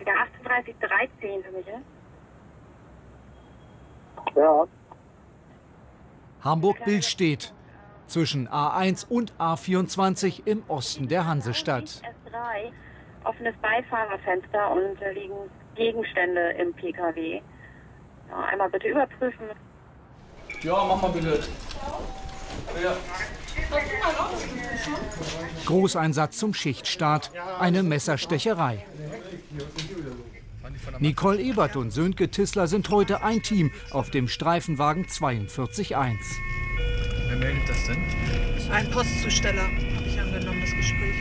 Der 3813 für mich, Ja. Hamburg-Billstedt. Zwischen A1 und A24 im Osten der Hansestadt. S3, offenes Beifahrerfenster und liegen Gegenstände im PKW. Ja, einmal bitte überprüfen. Ja, mach mal bitte. Ja. Großeinsatz zum Schichtstart. Eine Messerstecherei. Nicole Ebert und Sönke Tissler sind heute ein Team auf dem Streifenwagen 42.1. Wer meldet das denn? Ein Postzusteller, habe ich angenommen, das Gespräch.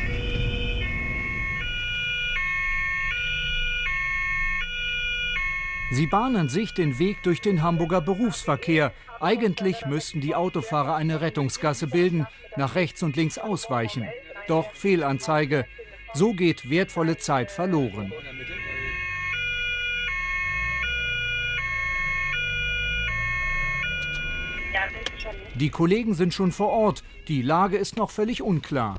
Sie bahnen sich den Weg durch den Hamburger Berufsverkehr. Eigentlich müssten die Autofahrer eine Rettungsgasse bilden, nach rechts und links ausweichen. Doch Fehlanzeige. So geht wertvolle Zeit verloren. Die Kollegen sind schon vor Ort. Die Lage ist noch völlig unklar.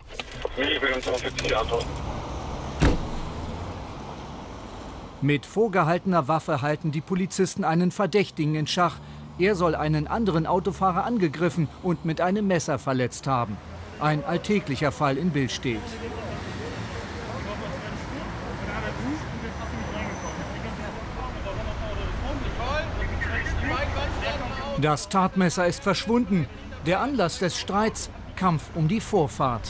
Mit vorgehaltener Waffe halten die Polizisten einen Verdächtigen in Schach. Er soll einen anderen Autofahrer angegriffen und mit einem Messer verletzt haben. Ein alltäglicher Fall in Billstedt. Das Tatmesser ist verschwunden. Der Anlass des Streits: Kampf um die Vorfahrt.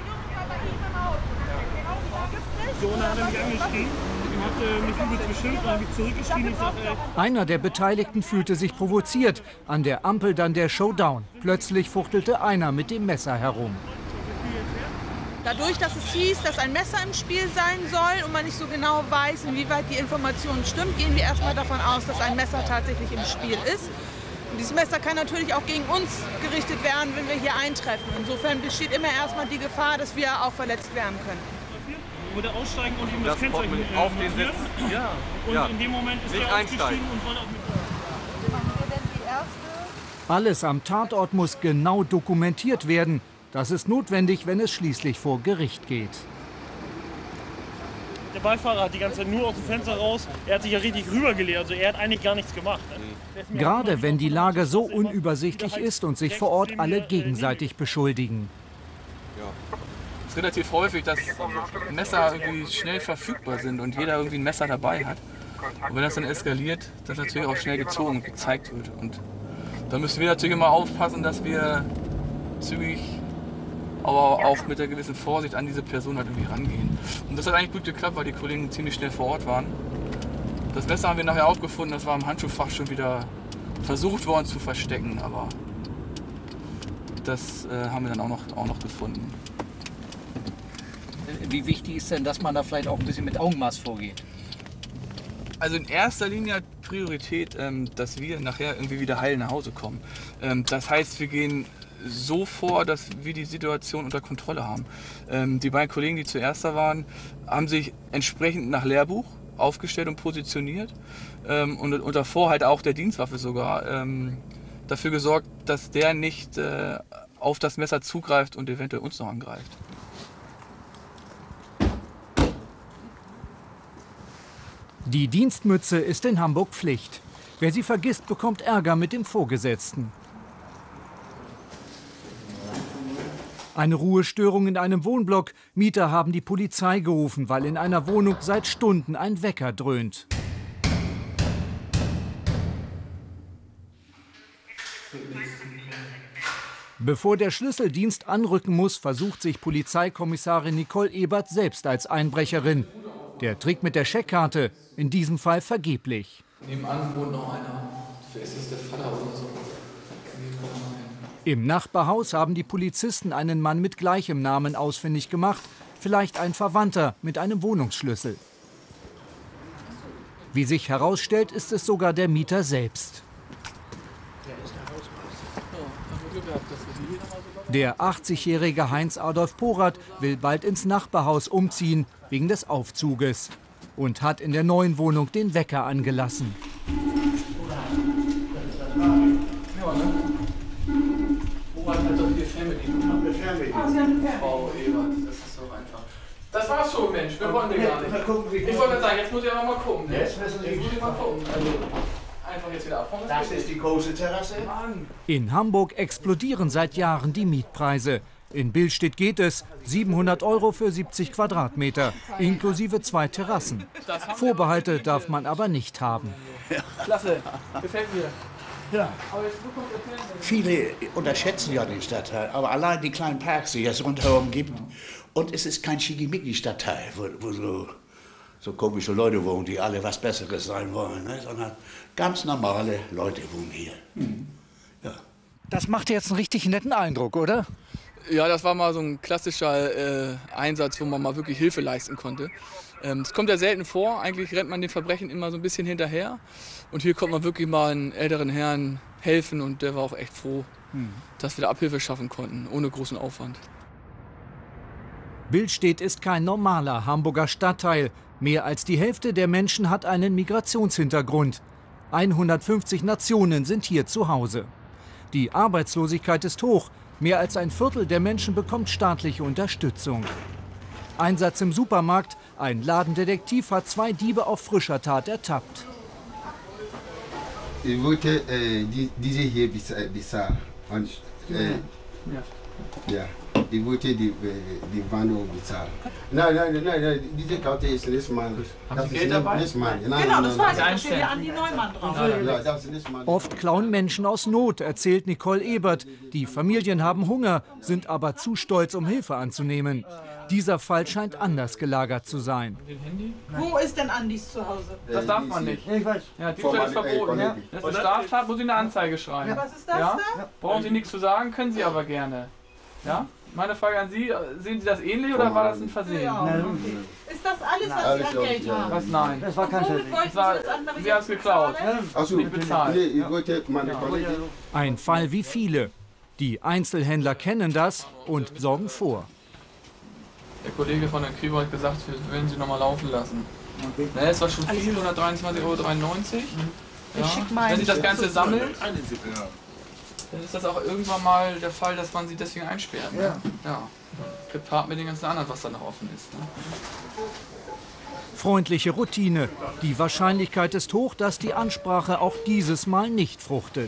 Einer der Beteiligten fühlte sich provoziert. An der Ampel dann der Showdown. Plötzlich fuchtelte einer mit dem Messer herum. Dadurch, dass es hieß, dass ein Messer im Spiel sein soll und man nicht so genau weiß, inwieweit die Information stimmt, gehen wir erstmal davon aus, dass ein Messer tatsächlich im Spiel ist. Und dieses Messer kann natürlich auch gegen uns gerichtet werden, wenn wir hier eintreffen. Insofern besteht immer erstmal die Gefahr, dass wir auch verletzt werden können. Oder aussteigen und ihm das Kennzeichen auf den Sitz. Ja. Und ja. in dem Moment ist nicht er einsteigen ausgestiegen und wollte auch mit. Alles am Tatort muss genau dokumentiert werden. Das ist notwendig, wenn es schließlich vor Gericht geht. Der Beifahrer hat die ganze Zeit nur aus dem Fenster raus. Er hat sich ja richtig rübergelehnt. Also er hat eigentlich gar nichts gemacht. Gerade wenn die Lage so unübersichtlich ist und sich vor Ort alle gegenseitig beschuldigen. Ja. Es ist relativ häufig, dass Messer irgendwie schnell verfügbar sind und jeder irgendwie ein Messer dabei hat. Und wenn das dann eskaliert, dass natürlich auch schnell gezogen und gezeigt wird. Und da müssen wir natürlich immer aufpassen, dass wir zügig, aber auch mit einer gewissen Vorsicht an diese Person halt irgendwie rangehen. Und das hat eigentlich gut geklappt, weil die Kollegen ziemlich schnell vor Ort waren. Das Messer haben wir nachher auch gefunden, das war im Handschuhfach schon wieder versucht worden zu verstecken, aber das haben wir dann auch noch gefunden. Wie wichtig ist denn, dass man da vielleicht auch ein bisschen mit Augenmaß vorgeht? Also in erster Linie hat Priorität, dass wir nachher irgendwie wieder heil nach Hause kommen. Das heißt, wir gehen so vor, dass wir die Situation unter Kontrolle haben. Die beiden Kollegen, die zuerst da waren, haben sich entsprechend nach Lehrbuch aufgestellt und positioniert und unter Vorhalt auch der Dienstwaffe sogar dafür gesorgt, dass der nicht auf das Messer zugreift und eventuell uns noch angreift. Die Dienstmütze ist in Hamburg Pflicht. Wer sie vergisst, bekommt Ärger mit dem Vorgesetzten. Eine Ruhestörung in einem Wohnblock. Mieter haben die Polizei gerufen, weil in einer Wohnung seit Stunden ein Wecker dröhnt. Bevor der Schlüsseldienst anrücken muss, versucht sich Polizeikommissarin Nicole Ebert selbst als Einbrecherin. Der Trick mit der Scheckkarte, in diesem Fall vergeblich. Nebenan wohnt noch einer. Vielleicht ist das der Vater oder so. Im Nachbarhaus haben die Polizisten einen Mann mit gleichem Namen ausfindig gemacht. Vielleicht ein Verwandter mit einem Wohnungsschlüssel. Wie sich herausstellt, ist es sogar der Mieter selbst. Der 80-jährige Heinz-Adolf Porath will bald ins Nachbarhaus umziehen, wegen des Aufzuges. Und hat in der neuen Wohnung den Wecker angelassen. Ja, ne? Porath hat doch hier Fernbedienung. Frau Ebert, das ist doch einfach. Das war's schon. schon, Mensch, wir wollen gar nicht. Ich wollte sagen, jetzt muss ich aber mal gucken. Ne? Jetzt muss ich mal gucken. Einfach jetzt wieder abfahren. Das ist die große Terrasse. In Hamburg explodieren seit Jahren die Mietpreise. In Billstedt geht es 700 € für 70 Quadratmeter, inklusive 2 Terrassen. Vorbehalte darf man aber nicht haben. Klasse, gefällt mir. Ja. Viele unterschätzen ja den Stadtteil, aber allein die kleinen Parks, die es rundherum gibt. Und es ist kein Schickimicki-Stadtteil, wo so komische Leute wohnen, die alle was Besseres sein wollen, ne? Sondern ganz normale Leute wohnen hier. Ja. Das macht jetzt einen richtig netten Eindruck, oder? Ja, das war mal so ein klassischer Einsatz, wo man mal wirklich Hilfe leisten konnte. Es kommt ja selten vor, eigentlich rennt man den Verbrechen immer so ein bisschen hinterher. Und hier konnte man wirklich mal einen älteren Herrn helfen und der war auch echt froh, dass wir da Abhilfe schaffen konnten, ohne großen Aufwand. Billstedt ist kein normaler Hamburger Stadtteil. Mehr als die Hälfte der Menschen hat einen Migrationshintergrund. 150 Nationen sind hier zu Hause. Die Arbeitslosigkeit ist hoch. Mehr als ein Viertel der Menschen bekommt staatliche Unterstützung. Einsatz im Supermarkt. Ein Ladendetektiv hat 2 Diebe auf frischer Tat ertappt. Ich wollte diese hier bezahlen. Ja, ich wollte die Wanderung bezahlen. Nein, diese Karte ist nicht mein. Haben Sie Geld dabei? Nicht mein. Genau, das weiß ich, da steht ja Andi Neumann drauf. Ja, das ist nicht mein. Oft klauen Menschen aus Not, erzählt Nicole Ebert. Die Familien haben Hunger, sind aber zu stolz, um Hilfe anzunehmen. Dieser Fall scheint anders gelagert zu sein. Wo ist denn Andis Zuhause? Das darf man nicht. Ich weiß. Ja, Diebstahl ist verboten. Ja. Das ist eine Straftat, muss ich eine Anzeige schreiben. Was ist das Ja? da? Brauchen Sie nichts zu sagen, können Sie aber gerne. Ja? Meine Frage an Sie, sehen Sie das ähnlich oder war das ein Versehen? Ja, okay. Ist das alles, was Sie an Geld haben? Was? Nein. Das war kein Womit wollten Sie war, das andere Sie haben es geklaut. Achso, Nicht bezahlt. nee, ich wollte meine Kollegen. Ein Fall wie viele. Die Einzelhändler kennen das und sorgen vor. Der Kollege von der Kripo hat gesagt, wir würden sie nochmal laufen lassen. Na, das war schon viel, 123,93 €. Ja. Wenn sich das Ganze sammelt, dann ist das auch irgendwann mal der Fall, dass man sie deswegen einsperrt. Ne? Ja. Gepaart mit den ganzen anderen, was da noch offen ist. Ne? Freundliche Routine. Die Wahrscheinlichkeit ist hoch, dass die Ansprache auch dieses Mal nicht fruchtet.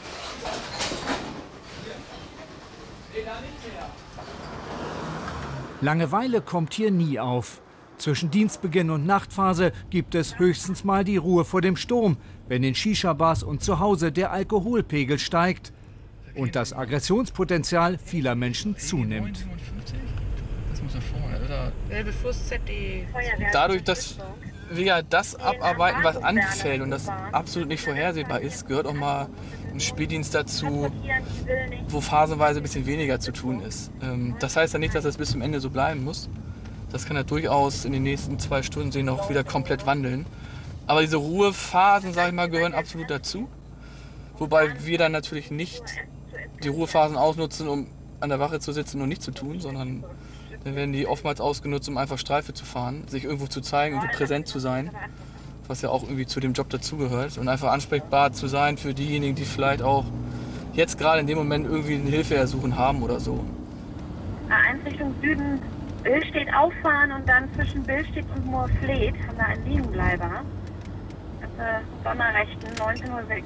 Langeweile kommt hier nie auf. Zwischen Dienstbeginn und Nachtphase gibt es höchstens mal die Ruhe vor dem Sturm, wenn in Shisha-Bars und zu Hause der Alkoholpegel steigt und das Aggressionspotenzial vieler Menschen zunimmt. Das muss ja vorne, oder? Bevor es ZD. Dadurch, dass wir ja das abarbeiten, was anfällt und das absolut nicht vorhersehbar ist, gehört auch mal ein Spieldienst dazu, wo phasenweise ein bisschen weniger zu tun ist. Das heißt ja nicht, dass das bis zum Ende so bleiben muss. Das kann ja durchaus in den nächsten 2 Stunden sich noch wieder komplett wandeln. Aber diese Ruhephasen, sage ich mal, gehören absolut dazu. Wobei wir dann natürlich nicht die Ruhephasen ausnutzen, um an der Wache zu sitzen und nichts zu tun, sondern dann werden die oftmals ausgenutzt, um einfach Streife zu fahren, sich irgendwo zu zeigen, irgendwo präsent zu sein, was ja auch irgendwie zu dem Job dazugehört und einfach ansprechbar zu sein für diejenigen, die vielleicht auch jetzt gerade in dem Moment irgendwie eine Hilfe ersuchen haben oder so. A1 Richtung Süden, Billstedt auffahren und dann zwischen Billstedt und Moorfleet haben wir einen Liegenbleiber. Sonderrechten, 19:06 Uhr.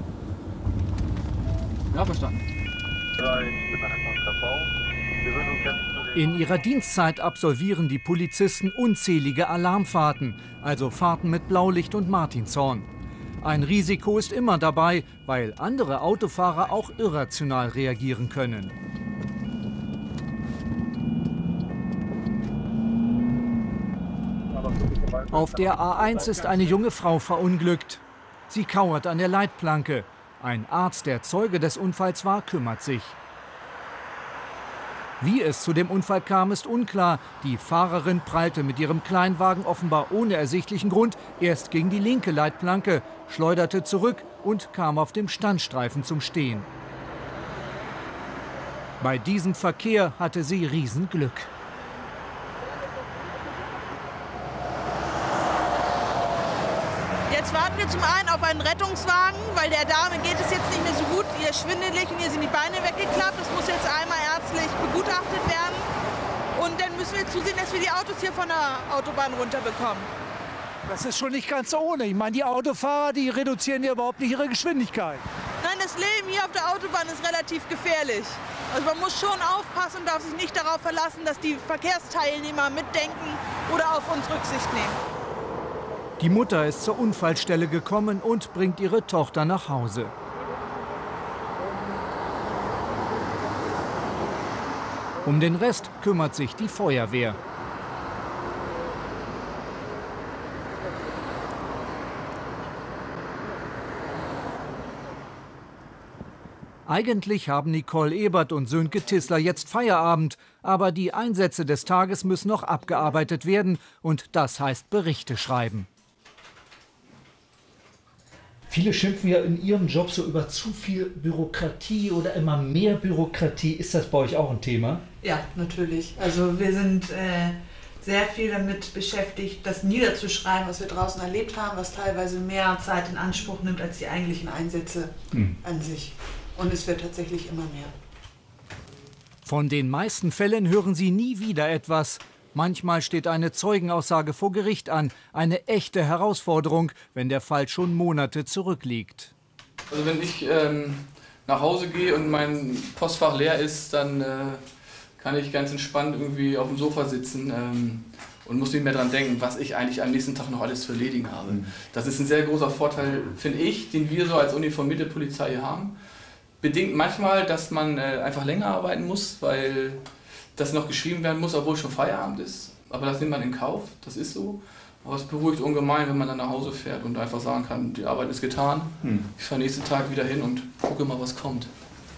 Ja, verstanden. In ihrer Dienstzeit absolvieren die Polizisten unzählige Alarmfahrten, also Fahrten mit Blaulicht und Martinshorn. Ein Risiko ist immer dabei, weil andere Autofahrer auch irrational reagieren können. Auf der A1 ist eine junge Frau verunglückt. Sie kauert an der Leitplanke. Ein Arzt, der Zeuge des Unfalls war, kümmert sich. Wie es zu dem Unfall kam, ist unklar. Die Fahrerin prallte mit ihrem Kleinwagen offenbar ohne ersichtlichen Grund erst gegen die linke Leitplanke, schleuderte zurück und kam auf dem Standstreifen zum Stehen. Bei diesem Verkehr hatte sie Riesenglück. Jetzt warten wir zum einen auf einen Rettungswagen, weil der Dame geht es jetzt nicht mehr so gut. Ihr ist schwindelig und ihr sind die Beine weggeklappt. Das muss jetzt einmal ärztlich begutachtet werden. Und dann müssen wir zusehen, dass wir die Autos hier von der Autobahn runterbekommen. Das ist schon nicht ganz ohne. Ich meine, die Autofahrer, die reduzieren ja überhaupt nicht ihre Geschwindigkeit. Nein, das Leben hier auf der Autobahn ist relativ gefährlich. Also man muss schon aufpassen und darf sich nicht darauf verlassen, dass die Verkehrsteilnehmer mitdenken oder auf uns Rücksicht nehmen. Die Mutter ist zur Unfallstelle gekommen und bringt ihre Tochter nach Hause. Um den Rest kümmert sich die Feuerwehr. Eigentlich haben Nicole Ebert und Sönke Tissler jetzt Feierabend, aber die Einsätze des Tages müssen noch abgearbeitet werden und das heißt Berichte schreiben. Viele schimpfen ja in ihrem Job so über zu viel Bürokratie oder immer mehr Bürokratie. Ist das bei euch auch ein Thema? Ja, natürlich. Also wir sind sehr viel damit beschäftigt, das niederzuschreiben, was wir draußen erlebt haben, was teilweise mehr Zeit in Anspruch nimmt als die eigentlichen Einsätze an sich. Und es wird tatsächlich immer mehr. Von den meisten Fällen hören Sie nie wieder etwas. Manchmal steht eine Zeugenaussage vor Gericht an. Eine echte Herausforderung, wenn der Fall schon Monate zurückliegt. Also wenn ich nach Hause gehe und mein Postfach leer ist, dann kann ich ganz entspannt irgendwie auf dem Sofa sitzen und muss nicht mehr daran denken, was ich eigentlich am nächsten Tag noch alles zu erledigen habe. Das ist ein sehr großer Vorteil, finde ich, den wir so als uniformierte Polizei hier haben. Bedingt manchmal, dass man einfach länger arbeiten muss, weil das noch geschrieben werden muss, obwohl schon Feierabend ist. Aber das nimmt man in Kauf, das ist so. Aber es beruhigt ungemein, wenn man dann nach Hause fährt und einfach sagen kann, die Arbeit ist getan. Ich fahre nächsten Tag wieder hin und gucke mal, was kommt.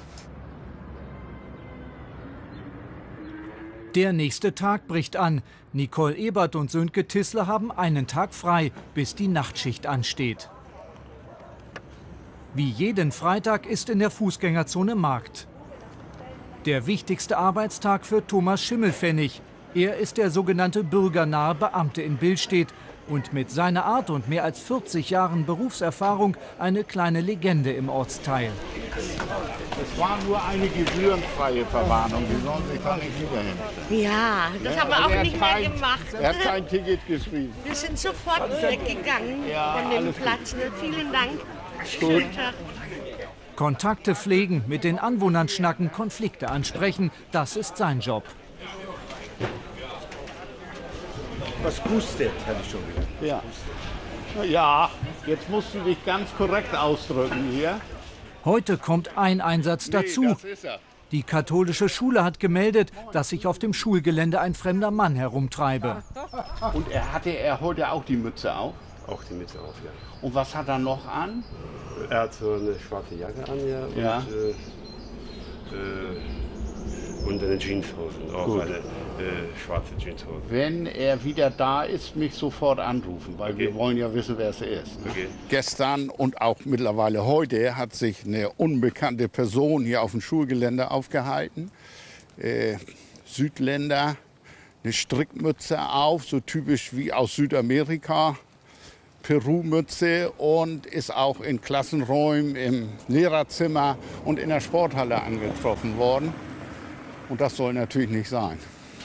Der nächste Tag bricht an. Nicole Ebert und Sönke Tissler haben einen Tag frei, bis die Nachtschicht ansteht. Wie jeden Freitag ist in der Fußgängerzone Markt. Der wichtigste Arbeitstag für Thomas Schimmelpfennig. Er ist der sogenannte bürgernahe Beamte in Billstedt und mit seiner Art und mehr als 40 Jahren Berufserfahrung eine kleine Legende im Ortsteil. Es war nur eine gebührenfreie Verwarnung, die sollen sich da nicht wiederhin. Ja, das haben wir auch nicht mehr gemacht. Er hat kein Ticket geschrieben. Wir sind sofort weggegangen von dem Platz. Vielen Dank. Gut. Kontakte pflegen, mit den Anwohnern schnacken, Konflikte ansprechen, das ist sein Job. Was gustet, habe ich schon wieder. Ja. Ja, jetzt musst du dich ganz korrekt ausdrücken hier. Heute kommt ein Einsatz dazu. Nee, das ist er. Die katholische Schule hat gemeldet, dass sich auf dem Schulgelände ein fremder Mann herumtreibe. Und hatte er heute auch die Mütze auf? Auch die Mütze auf, ja. Und was hat er noch an? Er hat so eine schwarze Jacke an, ja. Und eine Jeanshose und auch Gut. eine schwarze Jeanshose. Wenn er wieder da ist, mich sofort anrufen, weil wir wollen ja wissen, wer es ist. Okay. Gestern und auch mittlerweile heute hat sich eine unbekannte Person hier auf dem Schulgelände aufgehalten. Südländer, eine Strickmütze auf, so typisch wie aus Südamerika. Peru-Mütze und ist auch in Klassenräumen, im Lehrerzimmer und in der Sporthalle angetroffen worden. Und das soll natürlich nicht sein.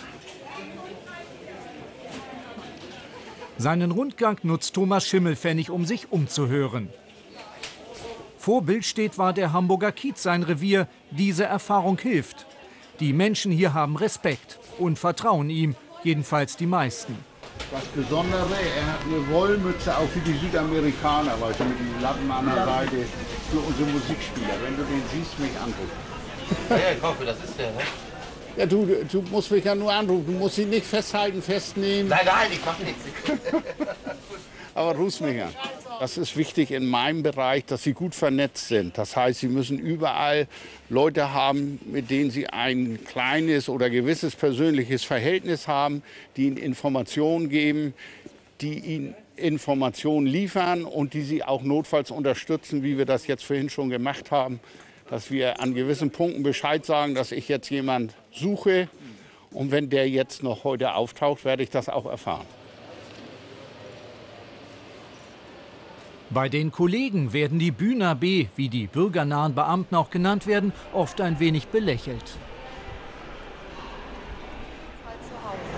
Seinen Rundgang nutzt Thomas Schimmelpfennig, um sich umzuhören. Vor Billstedt war der Hamburger Kiez sein Revier. Diese Erfahrung hilft. Die Menschen hier haben Respekt und vertrauen ihm, jedenfalls die meisten. Das Besondere, er hat eine Wollmütze auch für die Südamerikaner, weißt du, mit den Lappen an der Seite für unsere Musikspieler. Wenn du den siehst, mich anrufen. Ja, ich hoffe, das ist der, ne? Ja, du musst mich ja nur anrufen. Du musst ihn nicht festhalten, festnehmen. Nein, ich mach nichts. Aber rufst mich an. Das ist wichtig in meinem Bereich, dass sie gut vernetzt sind. Das heißt, sie müssen überall Leute haben, mit denen sie ein kleines oder gewisses persönliches Verhältnis haben, die ihnen Informationen geben, die ihnen Informationen liefern und die sie auch notfalls unterstützen, wie wir das jetzt vorhin schon gemacht haben, dass wir an gewissen Punkten Bescheid sagen, dass ich jetzt jemanden suche. Und wenn der jetzt noch heute auftaucht, werde ich das auch erfahren. Bei den Kollegen werden die Bühner B, wie die bürgernahen Beamten auch genannt werden, oft ein wenig belächelt.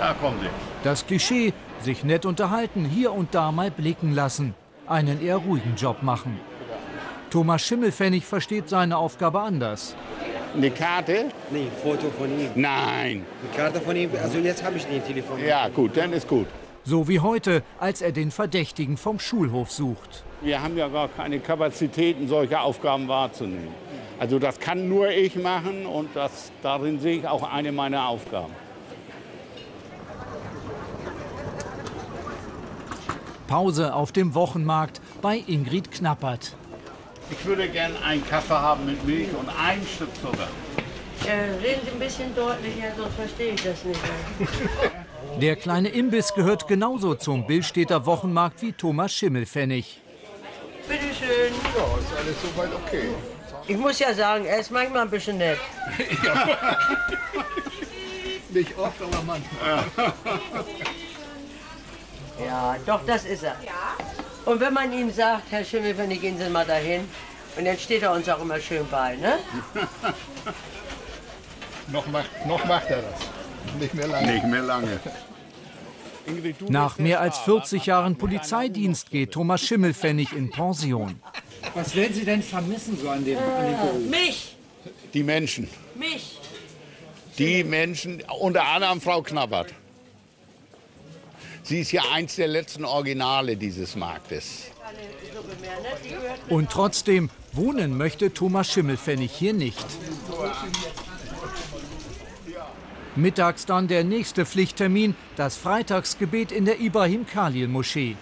Da kommen Sie. Das Klischee, sich nett unterhalten, hier und da mal blicken lassen. Einen eher ruhigen Job machen. Thomas Schimmelpfennig versteht seine Aufgabe anders. Eine Karte? Nee, ein Foto von ihm. Nein. Eine Karte von ihm, also jetzt habe ich den Telefon. Ja gut, dann ist gut. So wie heute, als er den Verdächtigen vom Schulhof sucht. Wir haben ja gar keine Kapazitäten, solche Aufgaben wahrzunehmen. Also das kann nur ich machen und darin sehe ich auch eine meiner Aufgaben. Pause auf dem Wochenmarkt bei Ingrid Knappert. Ich würde gerne einen Kaffee haben mit Milch und ein Stück Zucker. Reden Sie ein bisschen deutlicher, sonst verstehe ich das nicht mehr. Der kleine Imbiss gehört genauso zum Billstädter Wochenmarkt wie Thomas Schimmelpfennig. Bitte schön. Ja, ist alles soweit okay. Ich muss ja sagen, er ist manchmal ein bisschen nett. Ja. Nicht oft, aber manchmal. Ja, doch, das ist er. Und wenn man ihm sagt, Herr Schimmelpfennig, gehen Sie mal dahin, und dann steht er uns auch immer schön bei, ne? Noch macht er das. Nicht mehr lange. Nicht mehr lange. Nach mehr als 40 Jahren Polizeidienst geht Thomas Schimmelpfennig in Pension. Was werden Sie denn vermissen so an dem Beruf? Mich! Die Menschen. Mich! Die Menschen, unter anderem Frau Knappert. Sie ist ja eins der letzten Originale dieses Marktes. Und trotzdem, wohnen möchte Thomas Schimmelpfennig hier nicht. Mittags dann der nächste Pflichttermin, das Freitagsgebet in der Ibrahim-Khalil-Moschee.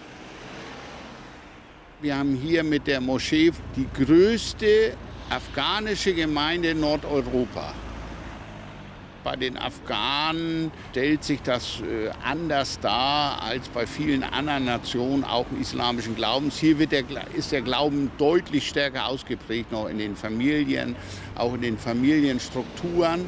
Wir haben hier mit der Moschee die größte afghanische Gemeinde in Nordeuropa. Bei den Afghanen stellt sich das anders dar als bei vielen anderen Nationen, auch islamischen Glaubens. Hier ist der Glauben deutlich stärker ausgeprägt, noch in den Familien, auch in den Familienstrukturen.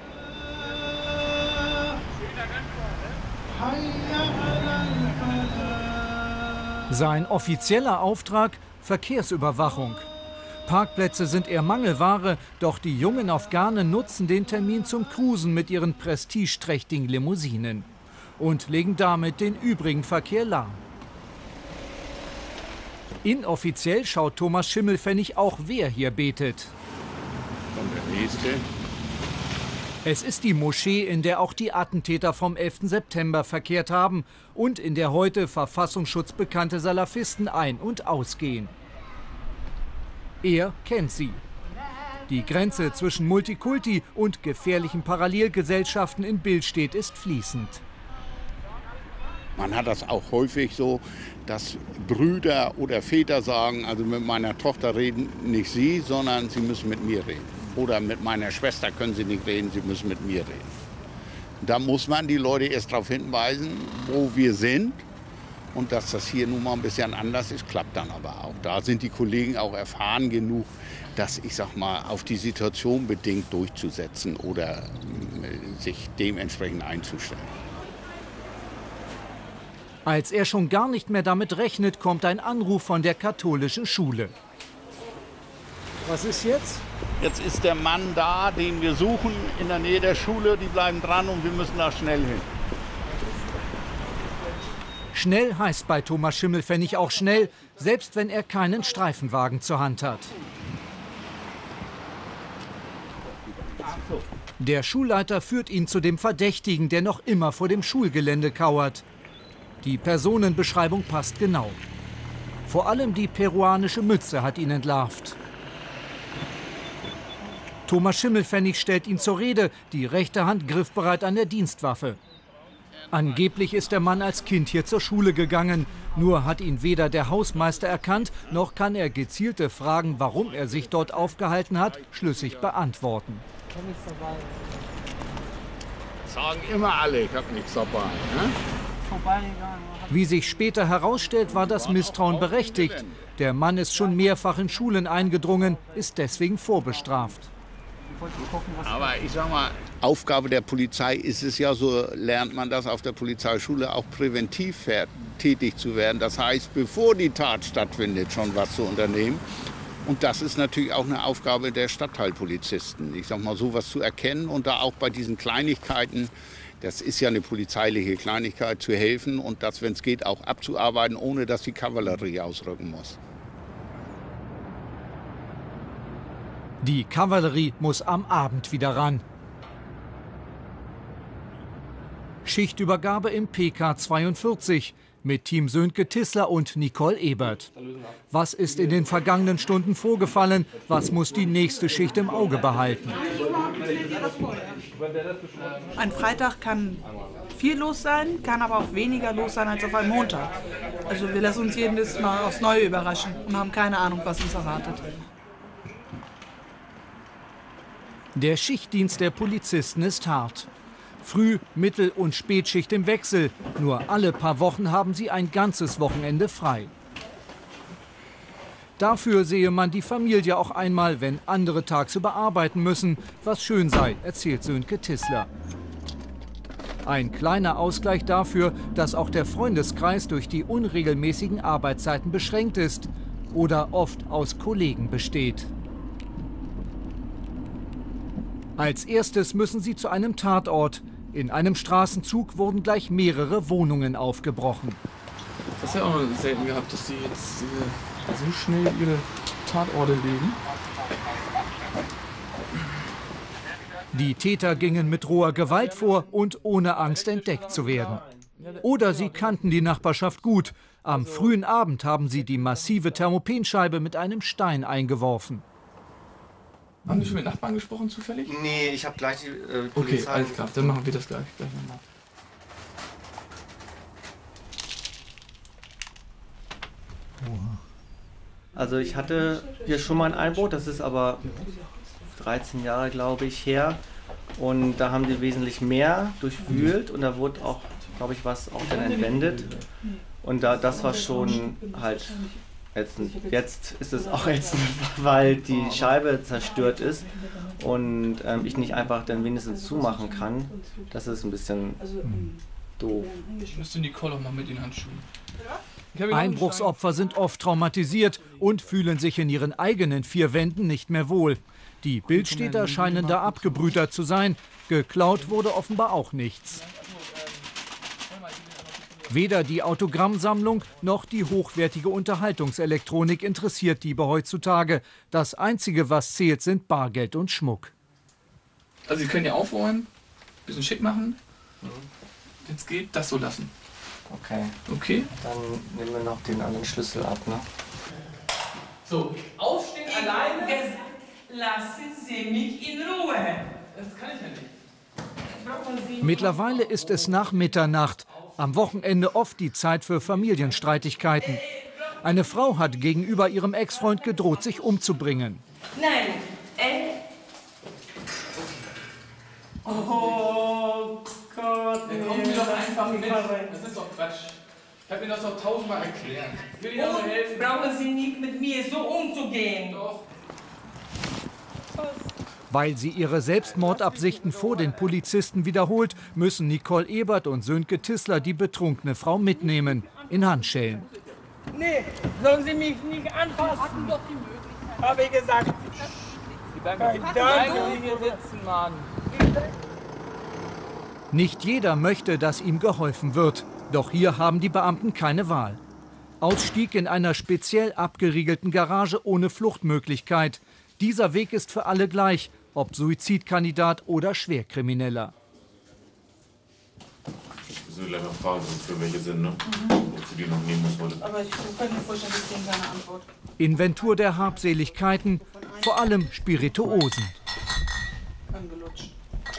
Sein offizieller Auftrag: Verkehrsüberwachung. Parkplätze sind eher Mangelware, doch die jungen Afghanen nutzen den Termin zum Cruisen mit ihren prestigeträchtigen Limousinen und legen damit den übrigen Verkehr lahm. Inoffiziell schaut Thomas Schimmelpfennig auch, wer hier betet. Und der nächste. Es ist die Moschee, in der auch die Attentäter vom 11. September verkehrt haben und in der heute Verfassungsschutz bekannte Salafisten ein- und ausgehen. Er kennt sie. Die Grenze zwischen Multikulti und gefährlichen Parallelgesellschaften in Billstedt ist fließend. Man hat das auch häufig so, dass Brüder oder Väter sagen, also mit meiner Tochter reden nicht Sie, sondern Sie müssen mit mir reden. Oder mit meiner Schwester können Sie nicht reden, Sie müssen mit mir reden. Da muss man die Leute erst darauf hinweisen, wo wir sind. Und dass das hier nun mal ein bisschen anders ist, klappt dann aber auch. Da sind die Kollegen auch erfahren genug, das, ich sag mal, auf die Situation bedingt durchzusetzen oder sich dementsprechend einzustellen. Als er schon gar nicht mehr damit rechnet, kommt ein Anruf von der katholischen Schule. Was ist jetzt? Jetzt ist der Mann da, den wir suchen, in der Nähe der Schule. Die bleiben dran und wir müssen da schnell hin. Schnell heißt bei Thomas Schimmelpfennig auch schnell, selbst wenn er keinen Streifenwagen zur Hand hat. Der Schulleiter führt ihn zu dem Verdächtigen, der noch immer vor dem Schulgelände kauert. Die Personenbeschreibung passt genau. Vor allem die peruanische Mütze hat ihn entlarvt. Thomas Schimmelpfennig stellt ihn zur Rede, die rechte Hand griffbereit an der Dienstwaffe. Angeblich ist der Mann als Kind hier zur Schule gegangen. Nur hat ihn weder der Hausmeister erkannt, noch kann er gezielte Fragen, warum er sich dort aufgehalten hat, schlüssig beantworten. Sagen immer alle, ich habe nichts dabei. Ne? Wie sich später herausstellt, war das Misstrauen berechtigt. Der Mann ist schon mehrfach in Schulen eingedrungen, ist deswegen vorbestraft. Aber ich sag mal, Aufgabe der Polizei ist es ja, so lernt man das auf der Polizeischule, auch präventiv tätig zu werden. Das heißt, bevor die Tat stattfindet, schon was zu unternehmen. Und das ist natürlich auch eine Aufgabe der Stadtteilpolizisten. Ich sag mal, sowas zu erkennen und da auch bei diesen Kleinigkeiten Das ist ja eine polizeiliche Kleinigkeit, zu helfen und das, wenn es geht, auch abzuarbeiten, ohne dass die Kavallerie ausrücken muss. Die Kavallerie muss am Abend wieder ran. Schichtübergabe im PK 42 mit Team Sönke Tissler und Nicole Ebert. Was ist in den vergangenen Stunden vorgefallen? Was muss die nächste Schicht im Auge behalten? Ein Freitag kann viel los sein, kann aber auch weniger los sein als auf einem Montag. Also wir lassen uns jedes Mal aufs Neue überraschen und haben keine Ahnung, was uns erwartet. Der Schichtdienst der Polizisten ist hart. Früh-, Mittel- und Spätschicht im Wechsel. Nur alle paar Wochen haben sie ein ganzes Wochenende frei. Dafür sehe man die Familie auch einmal, wenn andere tagsüber arbeiten müssen, was schön sei, erzählt Sönke Tissler. Ein kleiner Ausgleich dafür, dass auch der Freundeskreis durch die unregelmäßigen Arbeitszeiten beschränkt ist oder oft aus Kollegen besteht. Als erstes müssen sie zu einem Tatort. In einem Straßenzug wurden gleich mehrere Wohnungen aufgebrochen. Das ist ja auch noch selten gehabt, dass sie jetzt so schnell ihre Tatorte legen. Die Täter gingen mit roher Gewalt vor und ohne Angst entdeckt zu werden. Oder sie kannten die Nachbarschaft gut. Am frühen Abend haben sie die massive Thermopenscheibe mit einem Stein eingeworfen. Haben Sie schon mit Nachbarn gesprochen zufällig? Nee, ich habe gleich die Polizei. Okay, alles klar, dann machen wir das gleich nochmal. Also ich hatte hier schon mal ein Einbruch, das ist aber 13 Jahre, glaube ich, her. Und da haben die wesentlich mehr durchwühlt und da wurde auch, glaube ich, was auch dann entwendet. Und das war schon halt ätzend. Jetzt ist es auch ätzend, weil die Scheibe zerstört ist und ich nicht einfach dann wenigstens zumachen kann. Das ist ein bisschen doof. Ich müsste Nicole auch mal mit den Handschuhen. Einbruchsopfer sind oft traumatisiert und fühlen sich in ihren eigenen vier Wänden nicht mehr wohl. Die Bildstädter scheinen da abgebrüht zu sein. Geklaut wurde offenbar auch nichts. Weder die Autogrammsammlung noch die hochwertige Unterhaltungselektronik interessiert Diebe heutzutage. Das Einzige, was zählt, sind Bargeld und Schmuck. Also Sie können ja aufräumen, ein bisschen schick machen. Wenn es geht, das so lassen. Okay. Okay. Dann nehmen wir noch den anderen Schlüssel ab, ne? So, aufstehen alleine. Lassen Sie mich in Ruhe. Das kann ich ja nicht. Mittlerweile ist es nach Mitternacht. Am Wochenende oft die Zeit für Familienstreitigkeiten. Eine Frau hat gegenüber ihrem Ex-Freund gedroht, sich umzubringen. Nein. Oh Gott. Dann kommen Sie doch einfach mit. Das ist doch Quatsch. Ich habe Ihnen das doch 1000-mal erklärt. Ich will Ihnen doch nur helfen. Brauchen Sie nicht mit mir so umzugehen. Doch. Weil sie ihre Selbstmordabsichten vor den Polizisten wiederholt, müssen Nicole Ebert und Sönke Tissler die betrunkene Frau mitnehmen, in Handschellen. Nee, sollen Sie mich nicht anfassen. Hatten doch die Möglichkeit. Habe ich gesagt. Bleiben Sie hier sitzen, Mann. Nicht jeder möchte, dass ihm geholfen wird. Doch hier haben die Beamten keine Wahl. Ausstieg in einer speziell abgeriegelten Garage ohne Fluchtmöglichkeit. Dieser Weg ist für alle gleich, ob Suizidkandidat oder Schwerkrimineller. Das ist eine lange Frage, für welche sind, ne? Ob sie die noch nehmen muss heute. Aber ich könnte mir vorstellen, ich gebe keine Antwort. Inventur der Habseligkeiten, vor allem Spirituosen. Angelutscht.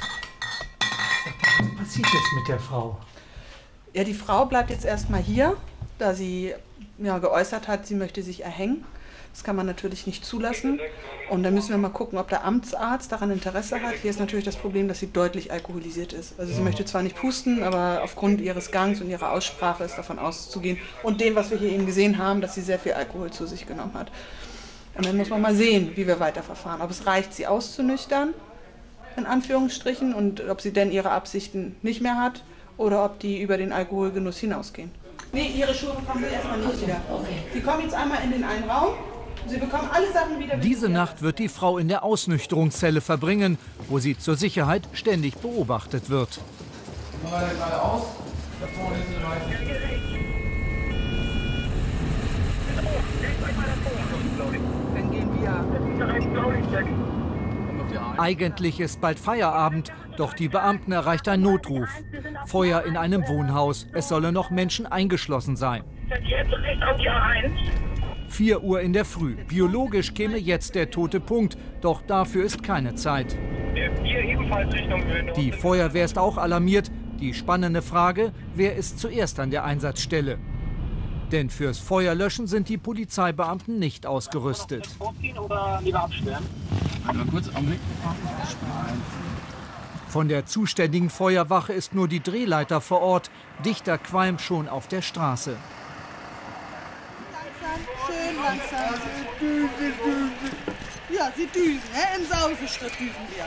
Was passiert jetzt mit der Frau? Ja, die Frau bleibt jetzt erstmal hier, da sie geäußert hat, sie möchte sich erhängen. Das kann man natürlich nicht zulassen. Und dann müssen wir mal gucken, ob der Amtsarzt daran Interesse hat. Hier ist natürlich das Problem, dass sie deutlich alkoholisiert ist. Also sie möchte zwar nicht pusten, aber aufgrund ihres Gangs und ihrer Aussprache ist davon auszugehen. Und dem, was wir hier eben gesehen haben, dass sie sehr viel Alkohol zu sich genommen hat. Und dann muss man mal sehen, wie wir weiterverfahren. Ob es reicht, sie auszunüchtern, in Anführungsstrichen, und ob sie denn ihre Absichten nicht mehr hat oder ob die über den Alkoholgenuss hinausgehen. Nee, ihre Schuhe bekommen sie erstmal nicht wieder. Okay. Sie kommen jetzt einmal in den einen Raum. Sie bekommen alle Sachen wieder. Diese Nacht wird die Frau in der Ausnüchterungszelle verbringen, wo sie zur Sicherheit ständig beobachtet wird. Machen wir gerade aus. Da vorne ist eine Reihe. Dann gehen wir. Eigentlich ist bald Feierabend, doch die Beamten erreicht ein Notruf. Feuer in einem Wohnhaus. Es sollen noch Menschen eingeschlossen sein. 4 Uhr in der Früh. Biologisch käme jetzt der tote Punkt, doch dafür ist keine Zeit. Die Feuerwehr ist auch alarmiert. Die spannende Frage, wer ist zuerst an der Einsatzstelle? Denn fürs Feuerlöschen sind die Polizeibeamten nicht ausgerüstet. Von der zuständigen Feuerwache ist nur die Drehleiter vor Ort. Dichter Qualm schon auf der Straße. Schön langsam. Ja, sie düsen, im Sauseschritt düsen wir.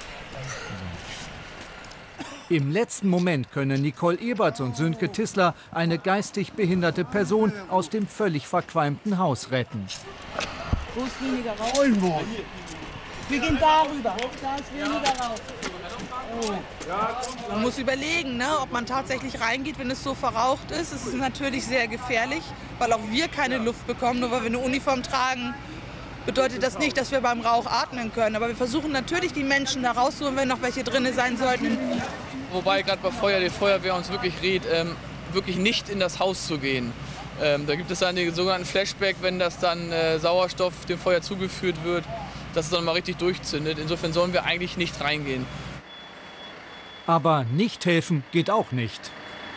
Im letzten Moment können Nicole Eberts und Sönke Tissler eine geistig behinderte Person aus dem völlig verqualmten Haus retten. Wo ist weniger raus? Wir gehen darüber. Da ist weniger raus. Oh. Man muss überlegen, ne, ob man tatsächlich reingeht, wenn es so verraucht ist. Es ist natürlich sehr gefährlich, weil auch wir keine Luft bekommen. Nur weil wir eine Uniform tragen, bedeutet das nicht, dass wir beim Rauch atmen können. Aber wir versuchen natürlich, die Menschen da rauszuholen, wenn noch welche drin sein sollten. Wobei gerade bei Feuer die Feuerwehr uns wirklich rät, wirklich nicht in das Haus zu gehen. Da gibt es dann den sogenannten Flashback, wenn das dann Sauerstoff dem Feuer zugeführt wird, dass es dann mal richtig durchzündet. Insofern sollen wir eigentlich nicht reingehen. Aber nicht helfen geht auch nicht.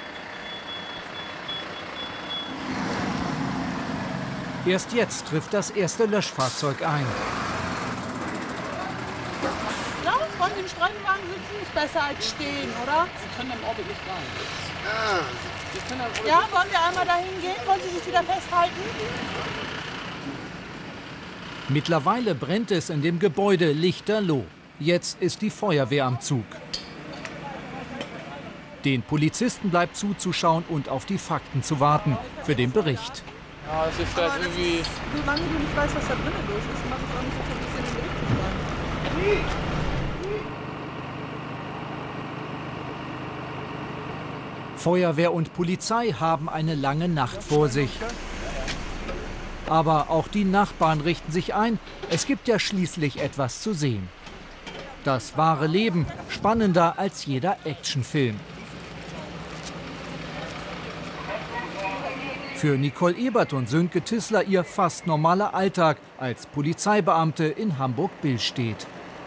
Erst jetzt trifft das erste Löschfahrzeug ein. Ja, wollen Sie im Streifenwagen sitzen? Ist besser als stehen, oder? Sie können im Auto nicht rein. Ja, wollen wir einmal dahin gehen? Wollen Sie sich wieder festhalten? Mittlerweile brennt es in dem Gebäude lichterloh. Jetzt ist die Feuerwehr am Zug. Den Polizisten bleibt zuzuschauen und auf die Fakten zu warten für den Bericht. Ja, das ist vielleicht irgendwie... Solange du nicht weißt, was da drinnen los ist, macht es auch nicht so viel Sinn, den Bericht zu schreiben. Feuerwehr und Polizei haben eine lange Nacht vor sich. Aber auch die Nachbarn richten sich ein. Es gibt ja schließlich etwas zu sehen. Das wahre Leben, spannender als jeder Actionfilm. Für Nicole Ebert und Sönke Tissler ihr fast normaler Alltag als Polizeibeamte in Hamburg-Billstedt.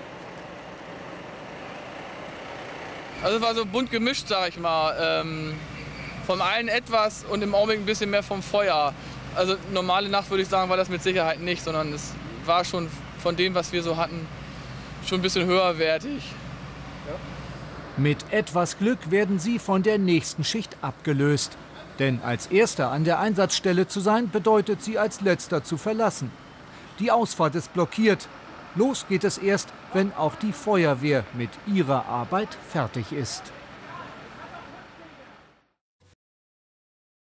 Also es war so bunt gemischt, sag ich mal. Von allen etwas und im Augenblick ein bisschen mehr vom Feuer. Also normale Nacht würde ich sagen, war das mit Sicherheit nicht, sondern es war schon von dem, was wir so hatten, schon ein bisschen höherwertig. Mit etwas Glück werden sie von der nächsten Schicht abgelöst. Denn als Erster an der Einsatzstelle zu sein, bedeutet sie als Letzter zu verlassen. Die Ausfahrt ist blockiert. Los geht es erst, wenn auch die Feuerwehr mit ihrer Arbeit fertig ist.